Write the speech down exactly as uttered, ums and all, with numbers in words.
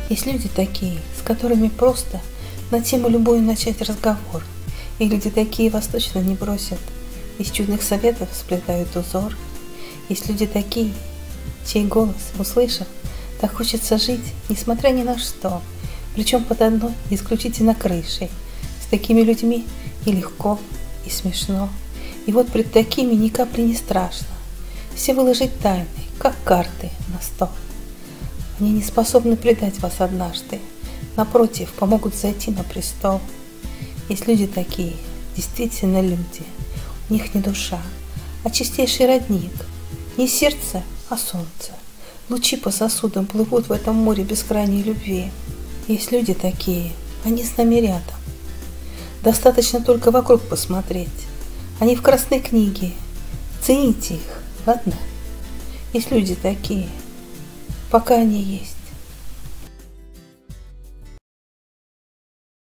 Есть люди такие, с которыми просто на тему любую начать разговор. И люди такие вас точно не бросят, из чудных советов сплетают узор. Есть люди такие, чей голос, услышав, так хочется жить, несмотря ни на что, причем под одной исключительно крышей. С такими людьми и легко, и смешно. И вот пред такими ни капли не страшно. Все выложить тайны, как карты на стол. Они не способны предать вас однажды, напротив, помогут зайти на престол. Есть люди такие, действительно люди, у них не душа, а чистейший родник, не сердце, а солнце. Лучи по сосудам плывут в этом море бескрайней любви. Есть люди такие, они с нами рядом. Достаточно только вокруг посмотреть. Они в красной книге. Цените их, ладно? Есть люди такие, пока они есть.